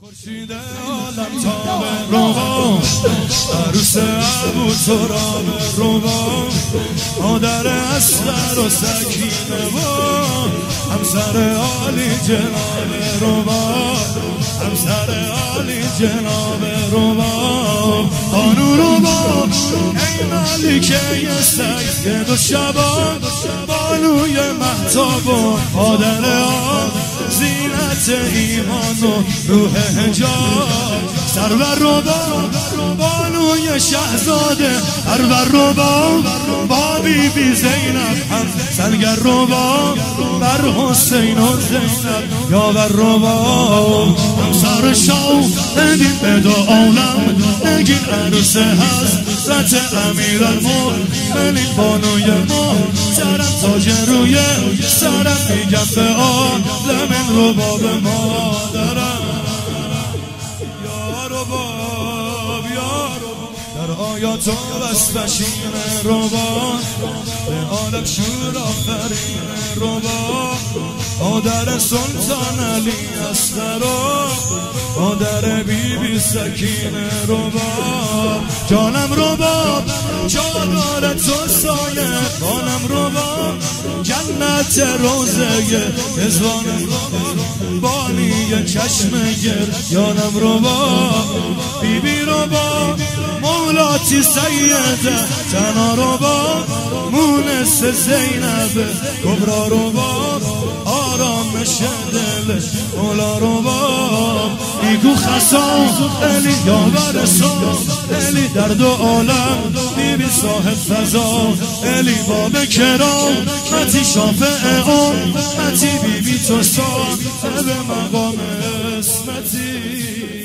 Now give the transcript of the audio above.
خورشید عالم تابه روبا عروس ابو تراب روبا مادر اصغر و سکینه و همسر عالی جناب روبا همسر عالی جناب روبا خانو روبا ای ملکه سید و شبان بانوی مهتاب و مادر آن زینت ایمان و روح حجاب سرور روبا بانوی شهزاده سرور روبا با بی بی زینب هم سرگر روبا بر حسین و زینب یاور روبا همسر شاو ندیم به دو عالم نگین عروس حضرت امیر المؤمنین بانوی ما سرم تاج روی سرم میگم به عالم رباب مادرم یا رباب یا رباب در آیات و بشین رباب به عالم شور آفرین رباب مادر سلطان علی اصغر مادر بی بی سکینه رباب جانم رباب جانار تو سایه جانم رباب جنت روزه ازوانم بانی چشم گر جانم رباب بی بی رباب مولاتی سیده تنا رباب مونس زینب کبرا رباب آرامش دل مولا رباب ایگو خسان الی یاور سان الی در دو عالم بی بی صاحب فضا الی باب کرام متی شافع آن متی بی بی تو سان به مقام اسمتی